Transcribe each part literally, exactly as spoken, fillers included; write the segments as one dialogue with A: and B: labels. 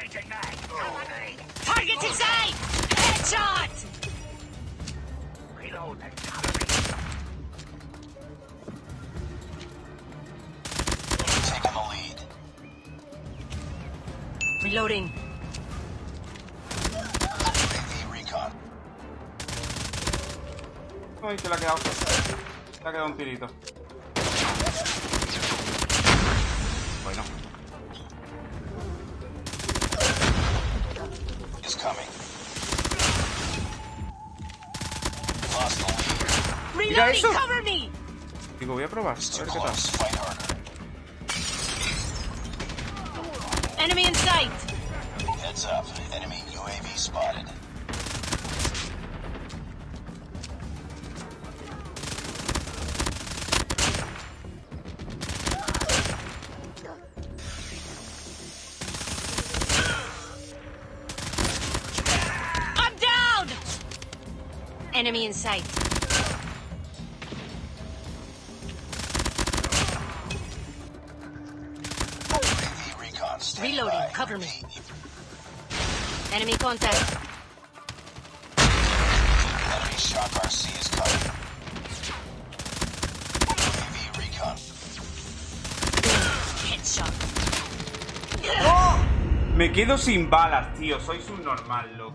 A: Target inside! Headshot!
B: Taking the lead.
A: Reloading.
B: U A V recon.
C: Ay, que le ha quedado. Le ha quedado un tirito. Bueno.
B: Is coming. Lost the lead.
C: Mira
A: Reloading,
C: eso.
A: cover me!
C: Digo, voy a probar.
B: It's
C: A
B: too
C: ver qué tal.
B: close. Fight harder.
A: Enemy in sight!
B: Heads up. Enemy U A V spotted.
A: I'm down! Enemy in sight.
B: U A V recon. Stand
A: Reloading,
B: by.
A: cover me. Enemy contact.
B: Enemy shock R C is coming. U A V recon.
A: Headshot.
C: Me quedo sin balas, tío. Soy subnormal, loco.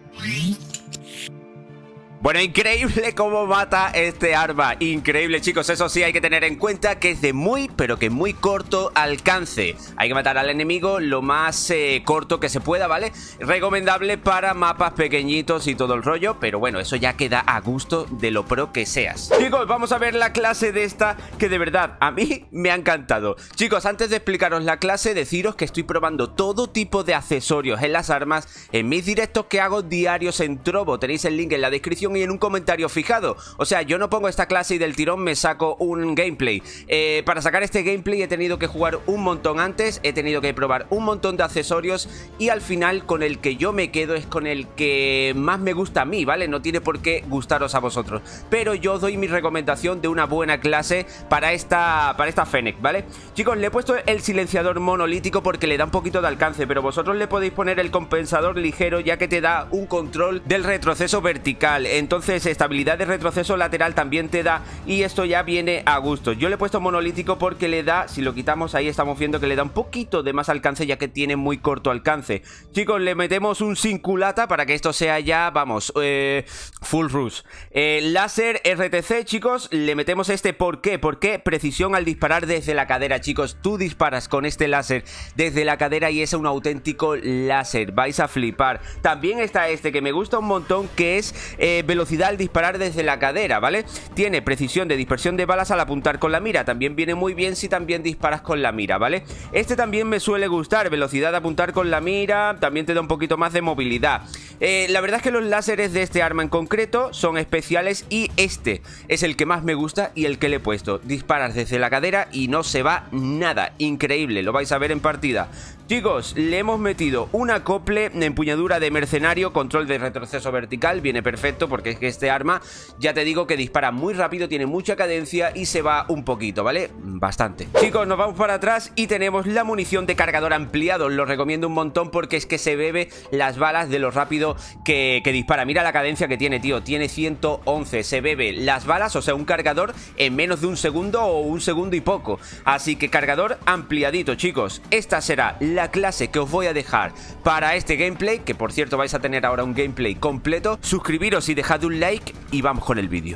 C: Bueno, increíble cómo mata este arma. Increíble, chicos. Eso sí, hay que tener en cuenta que es de muy, pero que muy corto alcance. Hay que matar al enemigo lo más eh, corto que se pueda, ¿vale? Recomendable para mapas pequeñitos y todo el rollo. Pero bueno, eso ya queda a gusto de lo pro que seas. Chicos, vamos a ver la clase de esta, que de verdad a mí me ha encantado. Chicos, antes de explicaros la clase, deciros que estoy probando todo tipo de accesorios en las armas en mis directos que hago diarios en Trovo. Tenéis el link en la descripción y en un comentario fijado. O sea, yo no pongo esta clase y del tirón me saco un gameplay. Eh, para sacar este gameplay he tenido que jugar un montón antes, he tenido que probar un montón de accesorios y al final con el que yo me quedo es con el que más me gusta a mí, ¿vale? No tiene por qué gustaros a vosotros. Pero yo os doy mi recomendación de una buena clase para esta, para esta Fennec, ¿vale? Chicos, le he puesto el silenciador monolítico porque le da un poquito de alcance, pero vosotros le podéis poner el compensador ligero ya que te da un control del retroceso vertical. Entonces estabilidad de retroceso lateral también te da y esto ya viene a gusto. Yo le he puesto monolítico porque le da, si lo quitamos ahí estamos viendo que le da un poquito de más alcance ya que tiene muy corto alcance. Chicos, le metemos un sin culata para que esto sea ya, vamos, eh, full rush. Eh, láser R T C, chicos, le metemos este. ¿Por qué? Porque precisión al disparar desde la cadera, chicos. Tú disparas con este láser desde la cadera y es un auténtico láser. Vais a flipar. También está este que me gusta un montón, que es eh, velocidad al disparar desde la cadera, ¿vale? Tiene precisión de dispersión de balas al apuntar con la mira. También viene muy bien si también disparas con la mira, ¿vale? Este también me suele gustar. Velocidad de apuntar con la mira. También te da un poquito más de movilidad. Eh, la verdad es que los láseres de este arma en concreto son especiales y este es el que más me gusta y el que le he puesto. Disparas desde la cadera y no se va nada. Increíble, lo vais a ver en partida. Chicos, le hemos metido un acople, empuñadura de mercenario, control de retroceso vertical. Viene perfecto porque es que este arma, ya te digo que dispara muy rápido, tiene mucha cadencia y se va un poquito, ¿vale? Bastante. Chicos, nos vamos para atrás y tenemos la munición de cargador ampliado. Lo recomiendo un montón porque es que se bebe las balas de lo rápido que, que dispara. Mira la cadencia que tiene, tío. Tiene ciento once. Se bebe las balas, o sea, un cargador en menos de un segundo o un segundo y poco. Así que cargador ampliadito, chicos. Esta será la clase que os voy a dejar para este gameplay, que por cierto vais a tener ahora un gameplay completo. Suscribiros y dejad un like y vamos con el vídeo.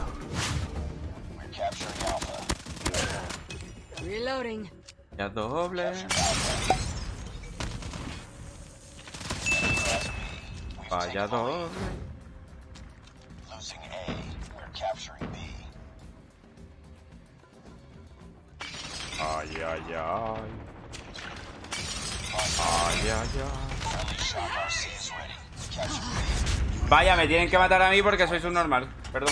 A: Reloading.
C: Ya doble. Vaya doble.
B: Losing A. We're capturing B.
C: Ay, ay, ay. Ay, ay, ay.
B: Friendly shock R C is ready. Capture B.
C: Vaya, me tienen que matar a mí porque soy subnormal. Perdón.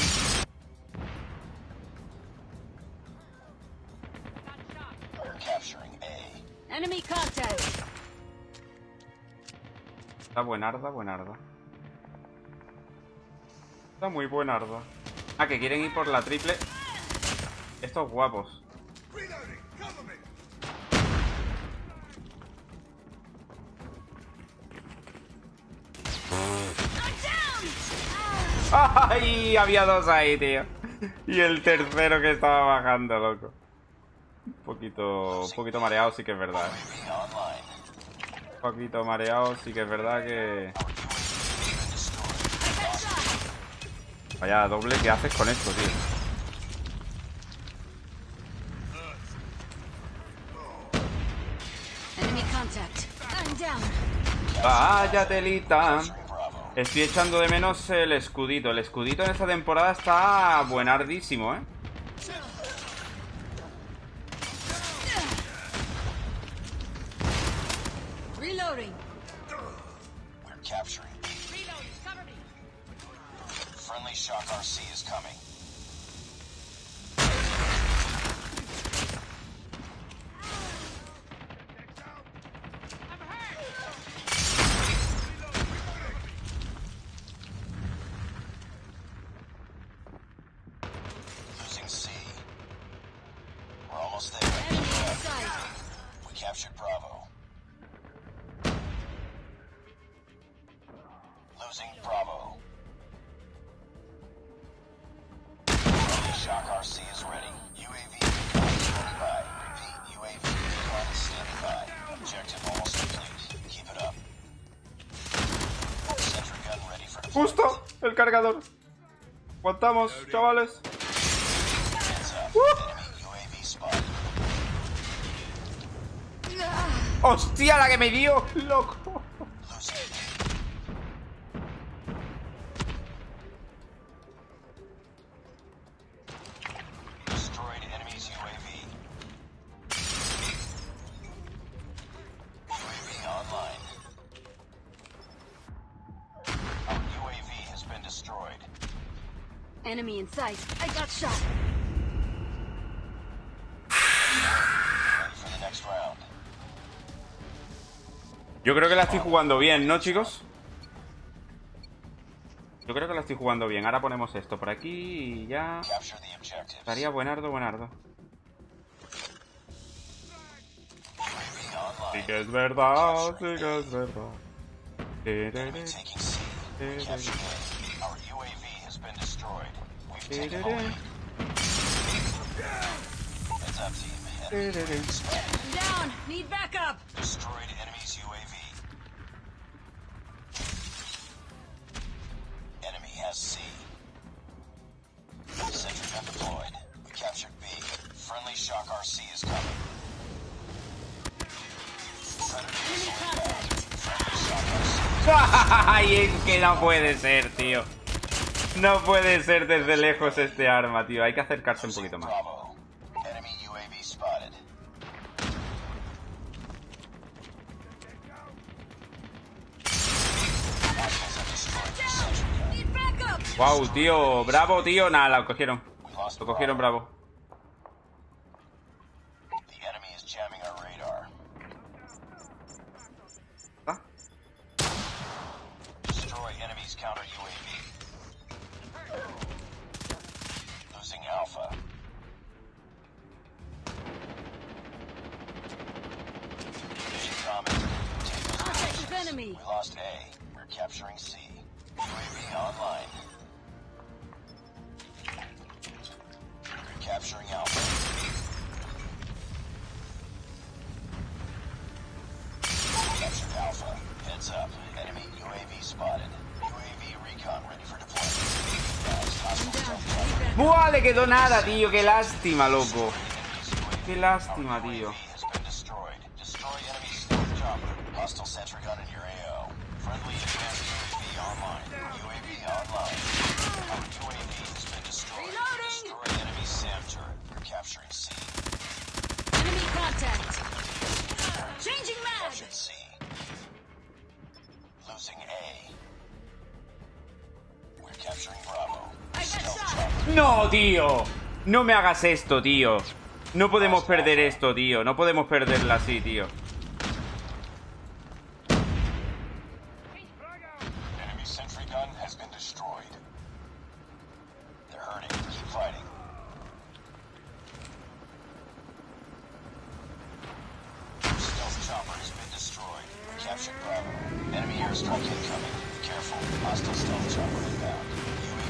B: We're capturing A.
A: Enemy contact.
C: Está buenarda, buenarda. Está muy buenarda. Ah, que quieren ir por la triple. Estos guapos. ¡Ay! Había dos ahí, tío. Y el tercero que estaba bajando, loco. Un poquito, un poquito mareado sí que es verdad. Un poquito mareado sí que es verdad que... Vaya doble, ¿qué haces con esto, tío?
A: Enemy contact. I'm down.
C: Vaya telita. Estoy echando de menos el escudito. El escudito en esta temporada está buenardísimo, ¿eh?
A: Reloading.
B: We're capturing.
A: Reloading. Cover me.
B: Friendly Shock R C is coming. Losing C. We're almost there.
A: Enemy in sight.
B: We captured Bravo. Losing Bravo. Friendly Shock R C is ready. U A V recon is standing by. Repeat, U A V recon is standing by. Objective almost complete. Keep it up. Sentry gun ready for deployment.
C: ¡Justo! El cargador. Aguantamos, chavales.
B: Heads up. Enemy U A V spotted.
C: ¡Hostia, la que me dio! ¡Loco!
B: Losing. Destroyed enemy's U A V. U A V online. Our U A V has been destroyed.
A: Enemy in sight. I got shot.
B: Ready for the next round.
C: Yo creo que la estoy jugando bien, ¿no, chicos? Yo creo que la estoy jugando bien. Ahora ponemos esto por aquí y ya...
B: Capture the objectives.
C: Estaría buenardo, buenardo.
B: U A V online.
C: Sí que es verdad, sí que es verdad.
B: Enemy taking C. We captured A. Our U A V has been destroyed. We've taken hold. Heads up, team. Enemy U A V spotted.
A: I'm down. Need backup.
B: Destroyed enemy's U A V. Enemy has C. Sentry gun deployed. We captured B. Friendly Shock R C is coming. Predator missile inbound. Friendly Shock R C.
C: ¡Ay, es que no puede ser, tío! No puede ser desde lejos este arma, tío. Hay que acercarse un poquito más.
B: Bravo. Enemy U A V spotted. Hostiles have destroyed the sentry gun.
A: Need backup.
C: Wow, tío. Bravo, tío. Nada, lo cogieron.
B: We lost
C: Lo cogieron,
B: Bravo.
C: bravo.
B: The enemy is jamming our radar.
C: ¿Ah?
B: Destroy enemy's counter U A V. Losing Alpha. Vision coming. Take those
A: Contact with
B: positions.
A: enemy.
B: We lost A. We're capturing C. U A V online. We're capturing Alpha. Captured Alpha. Heads up. Enemy U A V spotted. U A V recon ready for deployment. Advised, hostile stealth chopper.
C: ¡Buah! Le quedó nada, tío. Qué lástima, loco.
B: Enemy's U A V.
C: Qué lástima, tío.
B: U A V has been destroyed. Destroy enemy stealth chopper. Hostile sentry gun in your A O. Friendly advanced U A V online. U A V online. Our U A V has been destroyed.
A: Reloading.
B: Destroy enemy SAM turret. We're capturing C.
A: Enemy contact. Changing mag.
B: Captured C. Losing A. We're capturing Bravo.
A: I got
B: Stealth
A: shot.
B: chopper.
C: ¡No, tío! No me hagas esto, tío. No podemos perder esto, tío. No podemos perderla así, tío.
B: Enemy sentry gun has been destroyed. They're hurting. Keep fighting. Stealth chopper has been destroyed. Captured Bravo. Enemy airstrike incoming. Be careful. Hostile stealth chopper inbound. U A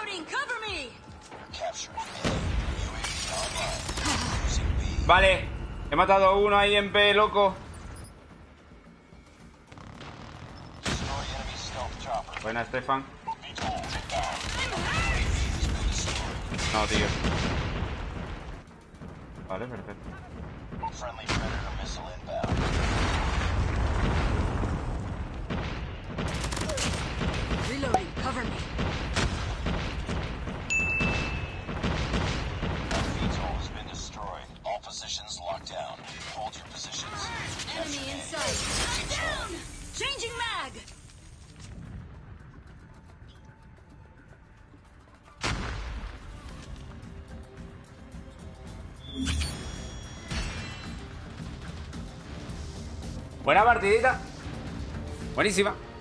A: Reloading, cover me.
B: Capturing A. U A V online. Using B.
C: Vale, he matado a uno ahí en P, loco.
B: Destroy enemy stealth chopper.
C: Buena, Stefan.
B: V TOL inbound. U A V has been destroyed.
C: No, tío. Vale, perfecto.
B: Friendly Predator missile inbound.
A: Reloading, cover me.
B: V TOL has been destroyed. All positions locked down. Hold your positions.
A: Enemy
B: Capture
A: in
B: A.
A: sight. I'm down. Changing mag.
C: Buena partidita. Buenísima.